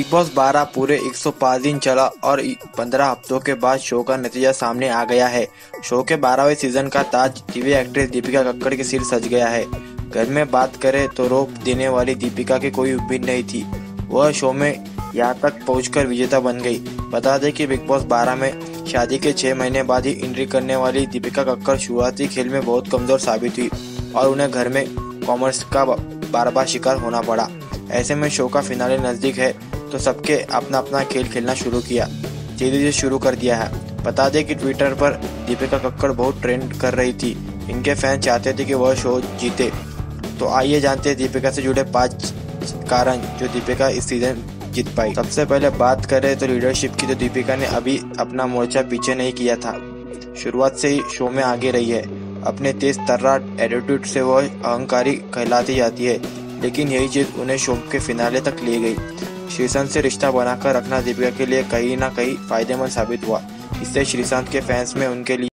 Big boss 12 पूरे 105 दिन चला और 15 हफ्तों के बाद शो का नतीजा सामने आ गया है। शो के 12वें सीजन का ताज टीवी एक्ट्रेस दीपिका कक्कड़ के सिर सज गया है। घर में बात करें तो रोक देने वाली दीपिका की कोई उम्मीद नहीं थी। वह शो में यहाँ तक पहुंचकर विजेता बन गई। बता दें कि बिग बॉस 12 में शादी के 6 महीने बाद ही एंट्री करने वाली दीपिका कक्कड़ शुरुआती खेल में बहुत कमजोर साबित हुई और उन्हें घर में कॉमर्स का बार बार शिकार होना पड़ा। ऐसे में शो का फिनाले नजदीक है तो सबके अपना अपना खेल खेलना शुरू किया, धीरे शुरू कर दिया है। बता दें कि ट्विटर पर दीपिका कक्कड़ बहुत ट्रेंड कर रही थी। इनके फैन चाहते थे कि वह शो जीते। तो आइए जानते हैं दीपिका से जुड़े 5 कारण जो दीपिका इस सीजन जीत पाई। सबसे पहले बात करें तो लीडरशिप की, तो दीपिका ने अभी अपना मोर्चा पीछे नहीं किया था। शुरुआत से ही शो में आगे रही है। अपने तेज तर्राट एटीट्यूड से वह अहंकारी कहलाती जाती है, लेकिन यही चीज उन्हें शो के फिनाले तक ले गई। श्रीशांत से रिश्ता बनाकर रखना दीपिका के लिए कहीं ना कहीं फायदेमंद साबित हुआ। इससे श्रीशांत के फैंस में उनके लिए